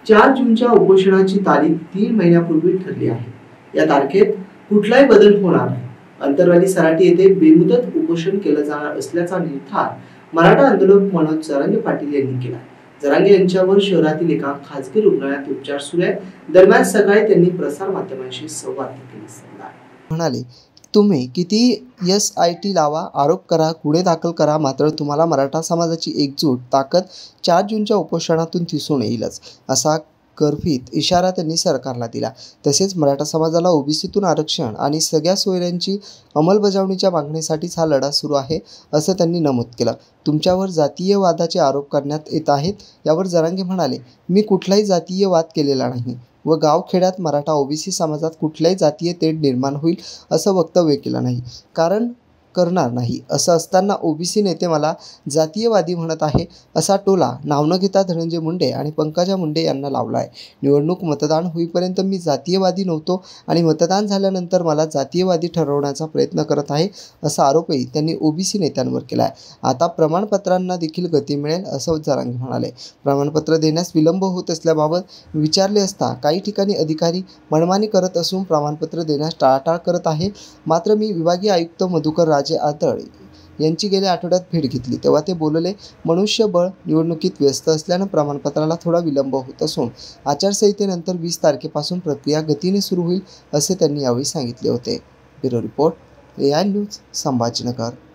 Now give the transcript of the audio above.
4 जूनच्या उपोषणाची तारीख 3 महिन्यापूर्वी ठरली आहे। या तारखेत कुठलाही बदल होणार नाही। अंतरवाली सराटी येथे बेमुदत उपोषण केलं जाणार असल्याचा निर्धार मराठा आंदोलक मनोज जरांगे पाटील यांनी केला। जरांगे यांच्यावर शहरातील एका खासगी रुग्णालयात उपचार सुरू आहेत। दरम्यान सकाळी त्यांनी प्रसार माध्यमांशी संवाद केला। म्हणाले, तुम्ही किती SIT लावा, आरोप करा, गुन्हे दाखल करा, मात्र तुम्हाला मराठा समाजाची एकजूट ताकद 4 जूनच्या उपोषणातून दिसून येईलच, असा गर्भित इशारा त्यांनी सरकारला दिला। तसेच मराठा समाजाला ओबीसीतून आरक्षण आणि सगळ्या सोयऱ्यांची अंमलबजावणीच्या मागणीसाठीच हा लढा सुरू आहे, असं त्यांनी नमूद केलं। तुमच्यावर जातीयवादाचे आरोप करण्यात येत आहेत, यावर जरांगे म्हणाले, मी कुठलाही जातीय वाद केलेला नाही व गावखेड्यात मराठा ओबीसी समाजात कुठल्याही जातीय तेढ निर्माण होईल असं वक्तव्य केलं नाही, करणार नाही। असं असताना ओबीसी नेते मला जातीयवादी म्हणत आहे, असा टोला नाव न घेता धनंजय मुंडे आणि पंकजा मुंडे यांना लावला आहे। निवडणूक मतदान होईपर्यंत मी जातीयवादी नव्हतो आणि मतदान झाल्यानंतर मला जातीयवादी ठरवण्याचा प्रयत्न करत आहे, असा आरोपही त्यांनी ओबीसी नेत्यांवर केला आहे। आता प्रमाणपत्रांना देखील गती मिळेल, असं जरांगे म्हणाले। प्रमाणपत्र देण्यास विलंब होत असल्याबाबत विचारले असता काही ठिकाणी अधिकारी मनमानी करत असून प्रमाणपत्र देण्यास टाळाटाळ करत आहे। मात्र मी विभागीय आयुक्त मधुकर आदळ यांची गेल्या आठवड्यात भेट घेतली, तेव्हा ते बोलले, मनुष्यबळ निवडणुकीत व्यस्त असल्यानं प्रमाणपत्राला थोडा विलंब होत असून आचारसंहितेनंतर 20 तारखेपासून प्रक्रिया गतीने सुरू होईल, असे त्यांनी यावेळी सांगितले होते। Bureau report AI news, Sambhajinagar.